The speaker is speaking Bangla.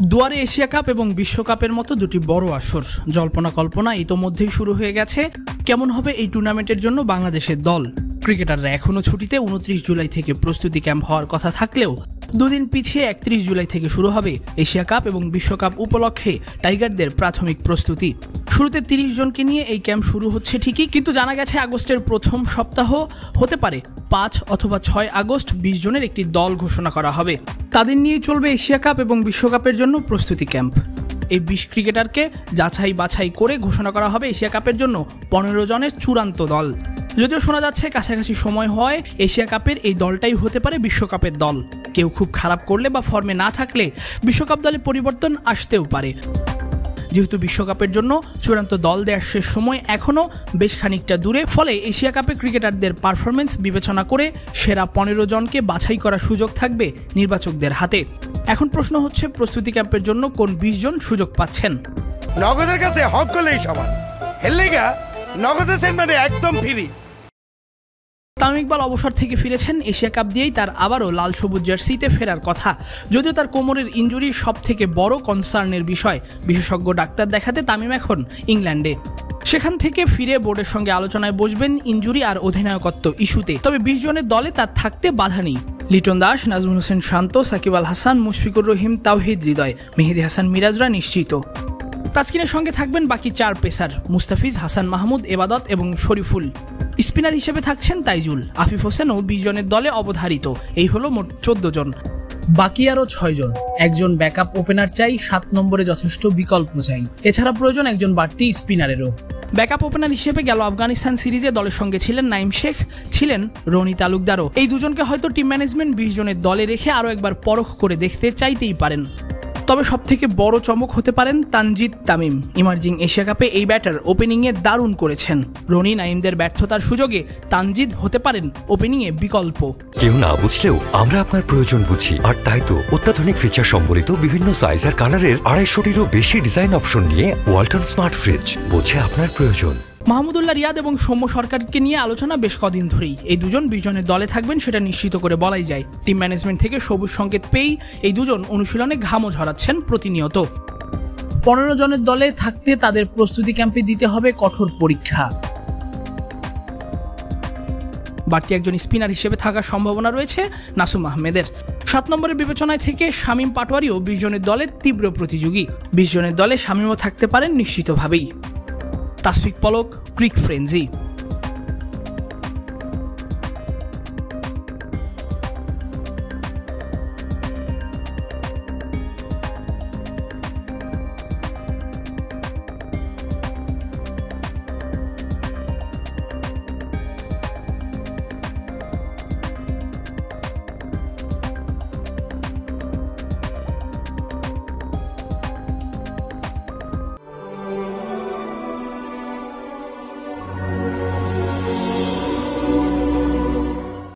দুয়ারে এশিয়া কাপ এবং বিশ্বকাপের মতো দুটি বড় আসর। জল্পনা কল্পনা ইতোমধ্যেই শুরু হয়ে গেছে কেমন হবে এই টুর্নামেন্টের জন্য বাংলাদেশের দল। ক্রিকেটাররা এখনও ছুটিতে 29 জুলাই থেকে প্রস্তুতি ক্যাম্প হওয়ার কথা থাকলেও দুদিন পিছিয়ে 31 জুলাই থেকে শুরু হবে এশিয়া কাপ এবং বিশ্বকাপ উপলক্ষে টাইগারদের প্রাথমিক প্রস্তুতি। শুরুতে 30 জনকে নিয়ে এই ক্যাম্প শুরু হচ্ছে ঠিকই, কিন্তু জানা গেছে আগস্টের প্রথম সপ্তাহ হতে পারে 5 অথবা 6 আগস্ট 20 জনের একটি দল ঘোষণা করা হবে। তাদের নিয়ে চলবে এশিয়া কাপ এবং বিশ্বকাপের জন্য প্রস্তুতি ক্যাম্প। এই 20 ক্রিকেটারকে যাচাই বাছাই করে ঘোষণা করা হবে এশিয়া কাপের জন্য 15 জনের চূড়ান্ত দল। যদিও শোনা যাচ্ছে কাছাকাছি সময় হয় এশিয়া কাপের এই দলটাই হতে পারে বিশ্বকাপের দল। কেউ খুব খারাপ করলে বা ফর্মে না থাকলে বিশ্বকাপ দলে পরিবর্তন আসতেও পারে। যেহেতু বিশ্বকাপের জন্য চূড়ান্ত দল দেওয়ার শেষ সময় এখনও বেশ খানিকটা দূরে, ফলে এশিয়া কাপে ক্রিকেটারদের পারফরমেন্স বিবেচনা করে সেরা 15 জনকে বাছাই করার সুযোগ থাকবে নির্বাচকদের হাতে। এখন প্রশ্ন হচ্ছে প্রস্তুতি ক্যাম্পের জন্য কোন 20 জন সুযোগ পাচ্ছেন। নগদের কাছে হক করলেই সমান, হেললেগা নগদের সেন্টারে একদম ফ্রি। তামিম ইকবাল অবসর থেকে ফিরেছেন এশিয়া কাপ দিয়েই তার আবারও লাল সবুজ জার্সিতে ফেরার কথা। যদিও তার কোমরের ইনজুরি সব থেকে বড় কনসার্নের বিষয়। বিশেষজ্ঞ ডাক্তার দেখাতে তামিম এখন ইংল্যান্ডে। সেখান থেকে ফিরে বোর্ডের সঙ্গে আলোচনায় বসবেন ইনজুরি আর অধিনায়কত্ব ইস্যুতে। তবে 20 জনের দলে তার থাকতে বাধা নেই। লিটন দাস, নাজমুল হোসেন শান্ত, সাকিব আল হাসান, মুশফিকুর রহিম, তাওহিদ হৃদয়, মেহেদী হাসান মিরাজরা নিশ্চিত। তাসকিনের সঙ্গে থাকবেন বাকি 4 পেসার মুস্তাফিজ, হাসান মাহমুদ, এবাদত এবং শরীফুল। স্পিনার হিসেবে থাকছেন তাইজুল, আফিফ হোসেনও 20 জনের দলে অবধারিত। এই হলো মোট 14 জন। বাকি আরও 6 জন। একজন ব্যাকআপ ওপেনার চাই, 7 নম্বরে যথেষ্ট বিকল্প চাই। এছাড়া প্রয়োজন একজন বাড়তি স্পিনারেরও। ব্যাকআপ ওপেনার হিসেবে গেল আফগানিস্তান সিরিজে দলের সঙ্গে ছিলেন নাইম শেখ, ছিলেন রনি তালুকদারও। এই দুজনকে হয়তো টিম ম্যানেজমেন্ট 20 জনের দলে রেখে আরও একবার পরখ করে দেখতে চাইতেই পারেন। তবে সবথেকে বড় চমক হতে পারেন তানজিদ তামিম। ইমার্জিং এশিয়া কাপে এই ব্যাটার ওপেনিংয়ে দারুণ করেছেন। রনি নাইমদের ব্যর্থতার সুযোগে তানজিদ হতে পারেন ওপেনিংয়ে বিকল্প। কেউ না বুঝলেও আমরা আপনার প্রয়োজন বুঝি, আর তাই তো অত্যাধুনিক ফিচার সম্বলিত বিভিন্ন সাইজ আর কালারের 250-টিরও বেশি ডিজাইন অপশন নিয়ে ওয়ালটন স্মার্ট ফ্রিজ বোঝে আপনার প্রয়োজন। মাহমুদুল্লাহ রিয়াদ এবং সৌম্য সরকারকে নিয়ে আলোচনা বেশ কদিন ধরেই। এই দুজন 20 জনের দলে থাকবেন সেটা নিশ্চিত করে বলাই যায়। টিম ম্যানেজমেন্ট থেকে সবুজ সংকেত পেয়েই এই দুজন অনুশীলনে ঘামও ঝরাচ্ছেন প্রতিনিয়ত। 15 জনের দলে থাকতে তাদের প্রস্তুতি ক্যাম্পে দিতে হবে কঠোর পরীক্ষা। বাড়তি একজন স্পিনার হিসেবে থাকার সম্ভাবনা রয়েছে নাসুম আহমেদের। 7 নম্বরের বিবেচনায় থেকে শামীম পাটোয়ারিও 20 জনের দলে তীব্র প্রতিযোগী। 20 জনের দলে শামীমও থাকতে পারেন নিশ্চিতভাবেই। তাসফিক পলক, ক্রিকফ্রেঞ্জি।